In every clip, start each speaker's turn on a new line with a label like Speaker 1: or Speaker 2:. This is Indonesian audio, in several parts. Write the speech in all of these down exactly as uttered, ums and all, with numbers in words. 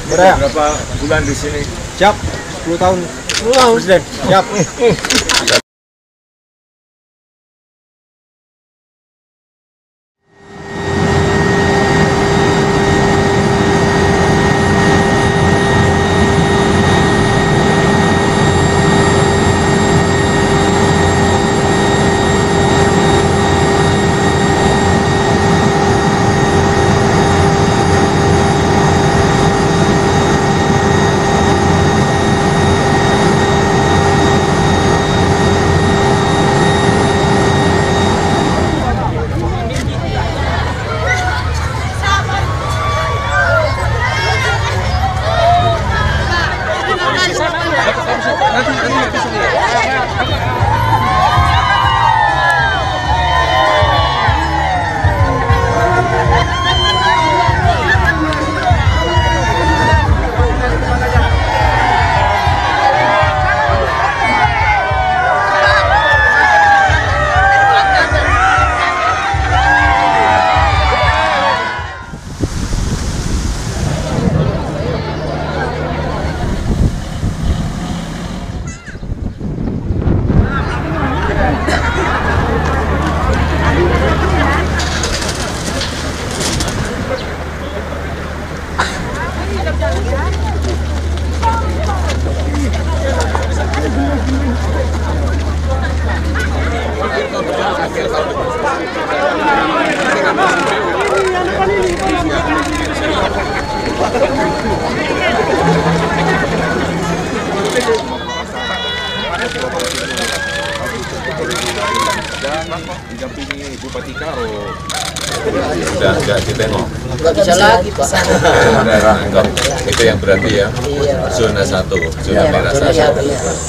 Speaker 1: Berapa bulan di sini?
Speaker 2: Siap, sepuluh tahun. sepuluh tahun, Presiden. Siap.
Speaker 1: Didampingi Bupati Karo.
Speaker 3: Sudah nggak ditengok.
Speaker 4: Nggak bisa lagi Pak.
Speaker 3: Itu yang berarti ya. Zona satu, zona merah satu.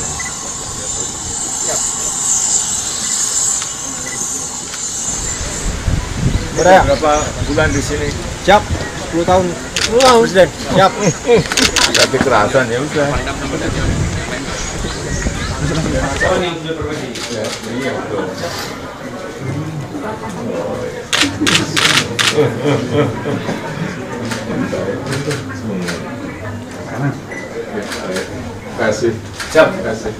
Speaker 1: Berapa bulan di sini?
Speaker 2: Siap, sepuluh tahun. sepuluh tahun, Presiden. Siap.
Speaker 3: Tapi kerasan ya udah.
Speaker 1: Kasih. Siap. Kasih.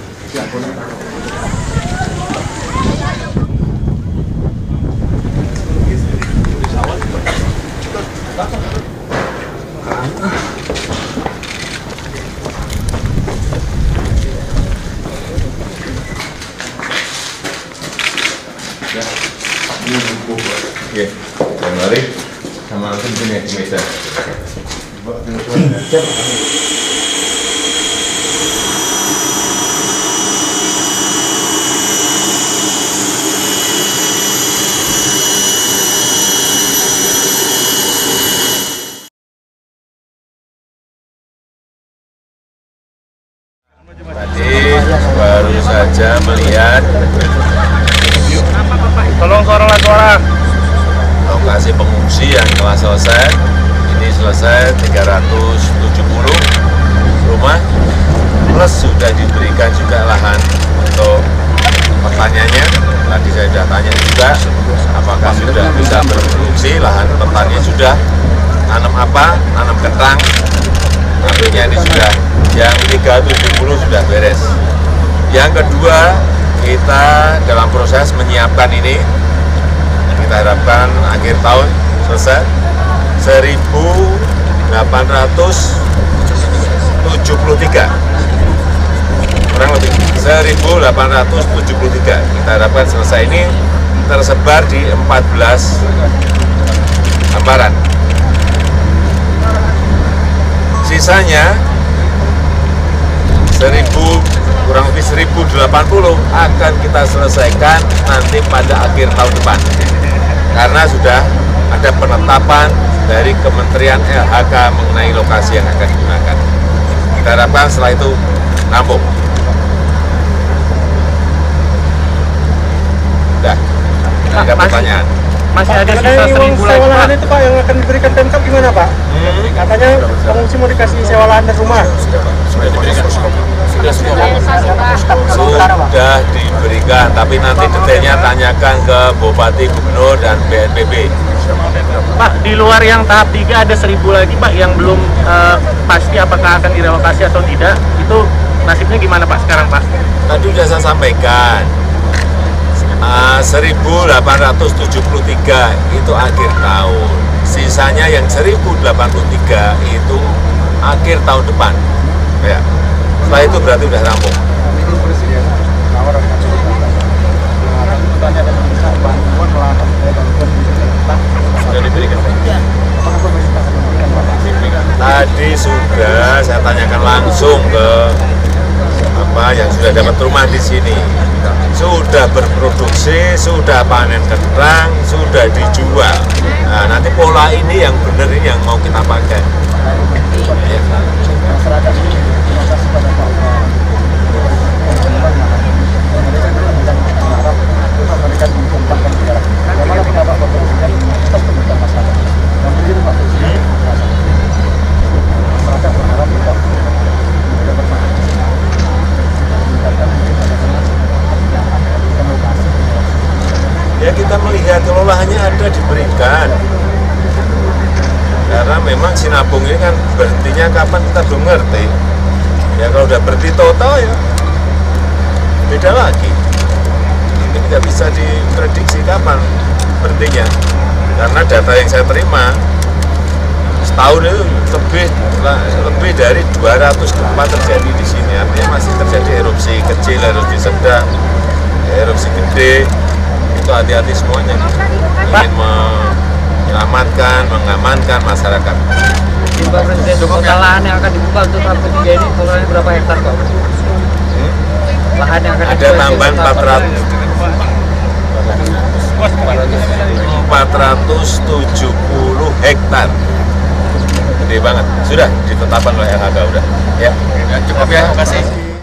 Speaker 3: Oke, mari sama langsung sini di meja. Tadi baru saja melihat
Speaker 2: Tolong suara-suara.
Speaker 3: lokasi pengungsi yang telah selesai. Ini selesai tiga ratus tujuh puluh rumah, plus sudah diberikan juga lahan untuk pertaniannya. Tadi saya sudah tanya juga apakah sudah bisa berproduksi, lahan pertanian sudah, tanam apa, tanam kentang, artinya ini sudah yang tiga ratus tujuh puluh sudah beres. Yang kedua, kita dalam proses menyiapkan ini, kita harapkan akhir tahun selesai seribu delapan ratus tujuh puluh tiga, kurang lebih seribu delapan ratus tujuh puluh tiga. Kita harapkan selesai ini tersebar di empat belas hamparan. Sisanya seribu, kurang lebih seribu delapan puluh akan kita selesaikan nanti pada akhir tahun depan, karena sudah ada penetapan dari Kementerian L H K mengenai lokasi yang akan digunakan. Kita harapkan setelah itu rampung. Dah, ada pertanyaan.
Speaker 2: Masih ada sisa seribu lagi, Pak. Itu Pak yang akan diberikan Pemkab gimana Pak? Hmm. Katanya pengungsi mau dikasih sewa lahan dan rumah.
Speaker 3: Sudah, Pak. Sudah diberikan. sudah semua sudah diberikan, tapi nanti detailnya tanyakan ke Bupati, Gubernur, dan B N P B.
Speaker 2: Pak, di luar yang tahap tiga ada seribu lagi Pak yang belum uh, pasti apakah akan direlokasi atau tidak. Itu nasibnya gimana Pak sekarang Pak?
Speaker 3: Tadi sudah saya sampaikan, uh, seribu delapan ratus tujuh puluh tiga itu akhir tahun, sisanya yang seribu delapan puluh tiga itu akhir tahun depan. Ya. Setelah itu berarti sudah rampung. Sudah diberikan. Tadi sudah saya tanyakan langsung ke apa yang sudah dapat rumah di sini, sudah berproduksi, sudah panen kerang, sudah dijual. Nah, nanti pola ini yang benar ini yang mau kita pakai. Ya. Ya kita melihat kalau lahannya ada diberikan, karena memang Sinabung ini kan berhentinya kapan kita belum ngerti. Ya kalau udah berhenti total ya beda lagi. Ini tidak bisa diprediksi kapan berhentinya, karena data yang saya terima setahun itu lebih lebih dari dua ratus gempa terjadi di sini. Artinya masih terjadi erupsi kecil, erupsi sedang, erupsi gede. Itu hati-hati semuanya. Ingin menyelamatkan, mengamankan masyarakat.
Speaker 4: Pak Presiden, total lahan yang akan dibuka untuk tahap ketiga ini totalnya berapa hektar Pak?
Speaker 3: Hmm?
Speaker 4: Lahan yang akan
Speaker 3: Ada tambahan empat ratus tujuh puluh hektar. Gede banget. Sudah ditetapkan oleh L H K udah. Ya, cukup ya. Terima kasih.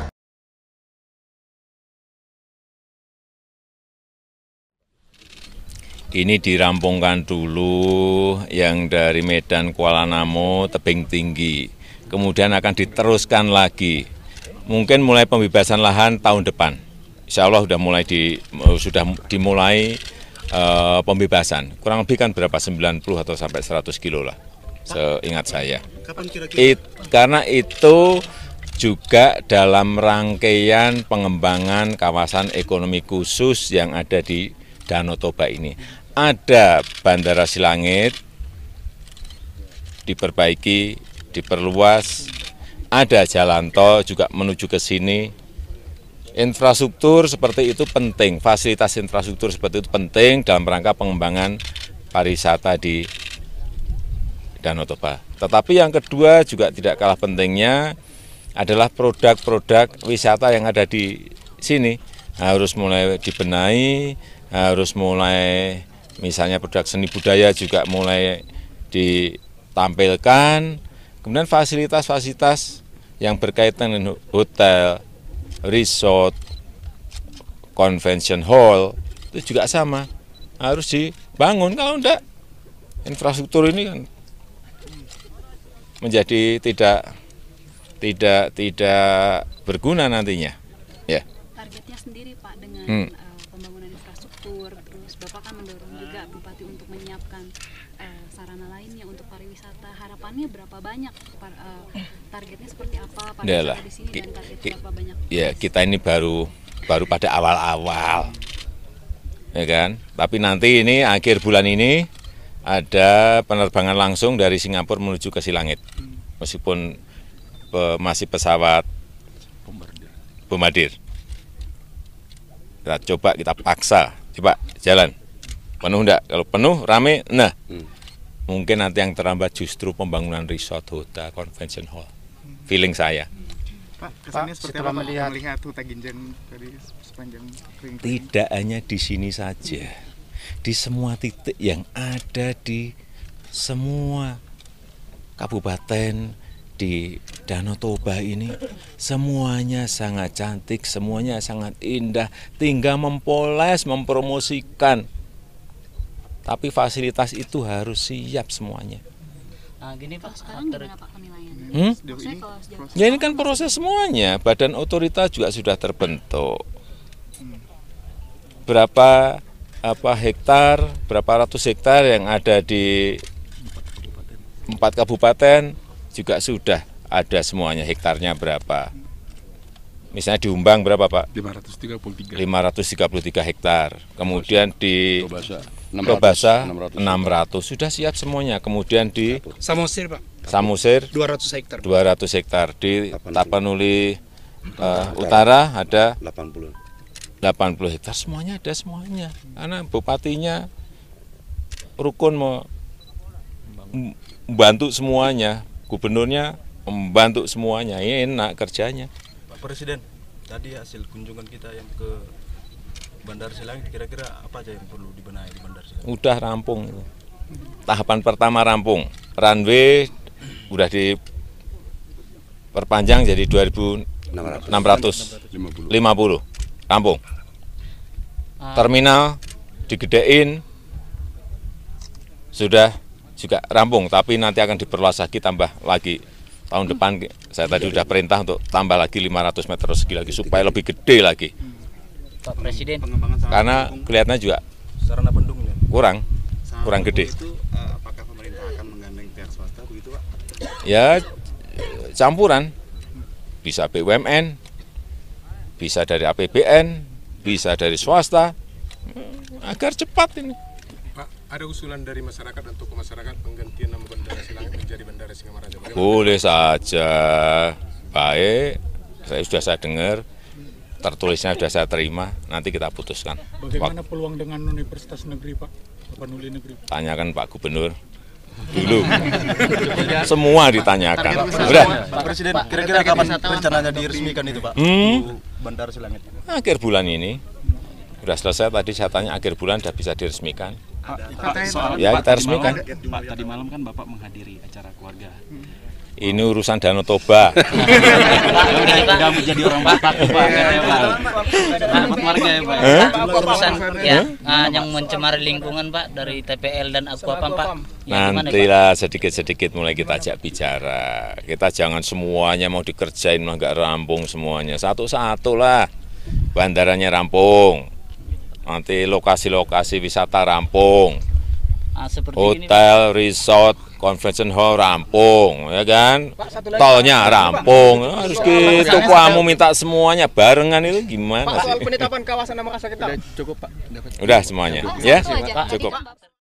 Speaker 3: Ini dirampungkan dulu yang dari Medan Kuala Namu, tebing tinggi. Kemudian akan diteruskan lagi. Mungkin mulai pembebasan lahan tahun depan. Insya Allah sudah mulai di sudah dimulai uh, pembebasan. Kurang lebih kan berapa sembilan puluh atau sampai seratus kilo lah, seingat saya.
Speaker 2: Kapan kira-kira?
Speaker 3: It, karena itu juga dalam rangkaian pengembangan kawasan ekonomi khusus yang ada di Danau Toba ini. Ada Bandara Silangit, diperbaiki, diperluas, ada jalan tol juga menuju ke sini. Infrastruktur seperti itu penting, fasilitas infrastruktur seperti itu penting dalam rangka pengembangan pariwisata di Danau Toba. Tetapi yang kedua juga tidak kalah pentingnya adalah produk-produk wisata yang ada di sini. Harus mulai dibenahi, harus mulai misalnya produk seni budaya juga mulai ditampilkan, kemudian fasilitas-fasilitas yang berkaitan dengan hotel, resort, convention hall, itu juga sama, harus dibangun. Kalau enggak, infrastruktur ini kan menjadi tidak tidak tidak berguna nantinya. Ya.
Speaker 5: Targetnya sendiri Pak dengan hmm. uh, pembangunan infrastruktur, terus Bapak kan mendorong juga Bupati untuk menyiapkan uh, sarana lainnya untuk pariwisata. Harapannya berapa banyak? Par, uh, targetnya seperti apa pariwisata di sini dan targetnya berapa banyak?
Speaker 3: Ya kita ini baru baru pada awal-awal, ya kan. Tapi nanti ini akhir bulan ini ada penerbangan langsung dari Singapura menuju ke Silangit, meskipun pe, masih pesawat Bombardier. Kita coba, kita paksa, coba jalan. Penuh enggak? Kalau penuh, rame, nah. Hmm. Mungkin nanti yang terlambat justru pembangunan resort, hotel, convention hall. Hmm. Feeling saya.
Speaker 2: Pak, kesannya Pak, seperti apa melihat, melihat Huta Ginjang dari sepanjang kering.
Speaker 3: Tidak hanya di sini saja. Di semua titik yang ada di semua kabupaten di Danau Toba ini, semuanya sangat cantik, semuanya sangat indah, tinggal mempoles, mempromosikan. Tapi fasilitas itu harus siap semuanya.
Speaker 4: Nah, gini Pak,
Speaker 5: Sekarang gimana Pak penilaiannya?
Speaker 6: Hmm?
Speaker 5: Maksudnya kalau sejauh
Speaker 6: Ya ini kan proses semuanya, badan otorita juga sudah terbentuk. Berapa apa hektar, berapa ratus hektar yang ada di empat kabupaten juga sudah ada semuanya, hektarnya berapa. Misalnya di Umbang berapa Pak?
Speaker 7: lima ratus tiga puluh tiga.
Speaker 6: lima ratus tiga puluh tiga hektar. Kemudian di
Speaker 7: Tobasa
Speaker 6: Tobasa enam ratus, sudah siap semuanya. Kemudian di
Speaker 8: Samosir Pak,
Speaker 6: Samosir
Speaker 8: dua ratus hektar.
Speaker 6: dua ratus hektar, di Tapanuli uh, Utara ada
Speaker 7: delapan puluh.
Speaker 6: delapan puluh hektar, semuanya ada semuanya. Karena bupatinya rukun mau membantu semuanya, gubernurnya membantu semuanya, enak kerjanya.
Speaker 9: Pak Presiden, tadi hasil kunjungan kita yang ke Bandar Silangit, kira-kira apa aja yang perlu dibenahi di Bandar Silangit?
Speaker 6: Udah rampung. Tahapan pertama rampung. Runway udah diperpanjang jadi dua ribu enam ratus lima puluh. Rampung. Terminal digedein sudah juga rampung, tapi nanti akan diperluas lagi, tambah lagi. Tahun depan saya tadi sudah perintah untuk tambah lagi lima ratus meter persegi lagi supaya lebih gede lagi.
Speaker 4: Pak Presiden.
Speaker 6: Karena kelihatannya juga
Speaker 9: Sarana pendukungnya
Speaker 6: kurang, kurang gede.
Speaker 7: Itu apakah pemerintah akan menggandeng pihak swasta begitu Pak?
Speaker 6: Ya campuran, bisa B U M N, bisa dari A P B N, bisa dari swasta, agar cepat ini.
Speaker 8: Pak, ada usulan dari masyarakat untuk ke masyarakat penggantian nama Bandara Silangit menjadi Bandara Singamaraja. Bagaimana?
Speaker 6: Boleh saja, baik, saya sudah saya dengar, tertulisnya sudah saya terima, nanti kita putuskan.
Speaker 10: Bagaimana peluang dengan Universitas Negeri Pak, Tapanuli Negeri?
Speaker 6: Tanyakan Pak Gubernur dulu, semua ditanyakan. Udah.
Speaker 9: Pak Presiden, kira-kira kapan rencananya diresmikan itu Pak?
Speaker 6: Hmm?
Speaker 9: Bandar Silangit.
Speaker 6: Akhir bulan ini, sudah selesai tadi saya tanya akhir bulan sudah bisa diresmikan. Ya kita resmikan.
Speaker 9: Pak, tadi malam kan Bapak menghadiri acara keluarga.
Speaker 6: Ini urusan Danau Toba.
Speaker 4: Udah jadi orang Batak Pak, dapat warga ya Pak. Urusan ya ah, yang mencemari lingkungan Pak dari T P L dan Aquapam Pak. Ya, gimana, Pak?
Speaker 6: Nantilah sedikit-sedikit mulai kita ajak bicara. Kita jangan semuanya mau dikerjain mah nggak rampung semuanya. Satu-satu lah. Bandaranya rampung. Nanti lokasi-lokasi wisata rampung.
Speaker 4: Ah, seperti ini,
Speaker 6: Hotel, resort, convention hall rampung, ya kan? Tolnya rampung, harus gitu. Kamu minta semuanya barengan itu gimana
Speaker 8: Pak, soal
Speaker 6: sih?
Speaker 8: penetapan kawasan Makassar kita.
Speaker 9: Cukup Pak.
Speaker 6: Udah semuanya, ya?
Speaker 5: Oh, itu aja.
Speaker 6: Cukup.
Speaker 5: Tadi kan Bapak-